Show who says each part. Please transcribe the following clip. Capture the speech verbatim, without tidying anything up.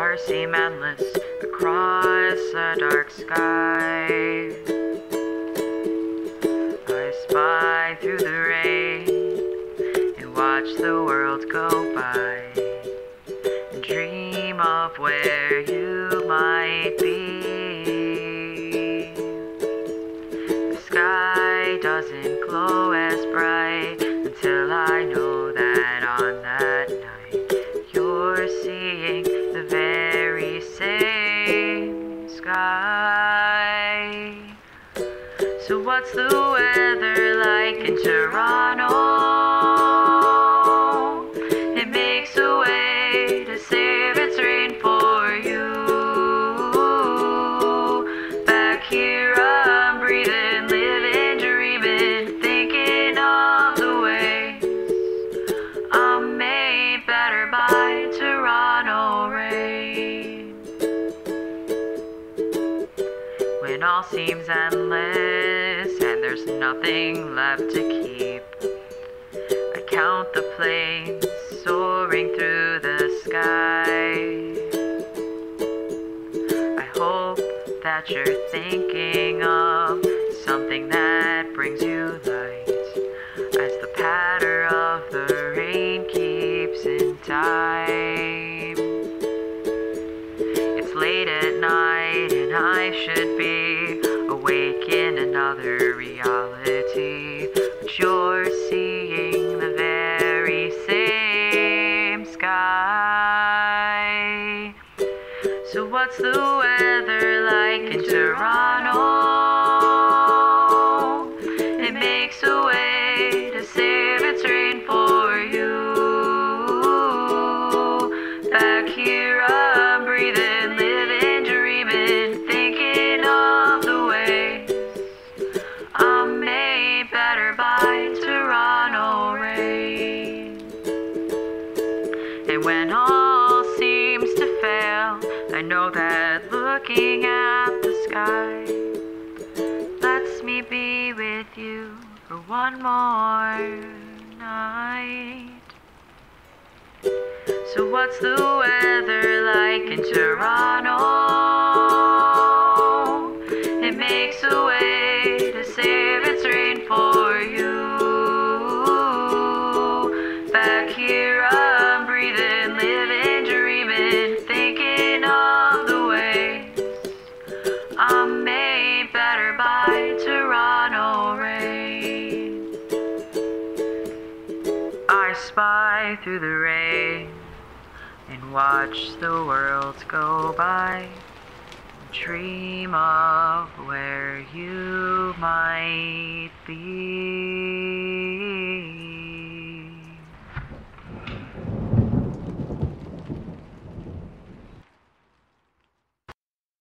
Speaker 1: stars seem endless across a dark sky. I spy through the rain and watch the world go by, and dream of where you might be. The sky doesn't glow as bright until I know that on that night you're seeing the very same sky. So what's the weather like in Toronto? It makes a way to save its rain for you. Back here I'm breathing, living, dreaming, thinking of the ways I'm made better by Toronto rain. When all seems endless and there's nothing left to keep, I count the planes soaring through the sky. I hope that you're thinking of something that brings you light as the patter of the rain keeps in time. It's late at night and I should be awake in another reality, but you're seeing the very same sky. So what's the weather like in Toronto? It makes a way to save its rain for you. Back here I'm breathing, living, dreaming, thinking of the ways I'm made better by Toronto rain. And when all seems to fail, I know that looking at the sky lets me be with you for one more night. So what's the weather like in Toronto? It makes a way to save its rain for you. Back here I'm breathing, living, dreaming, thinking of the ways I'm made better by Toronto rain. I spy through the rain and watch the world go by, dream of where you might be.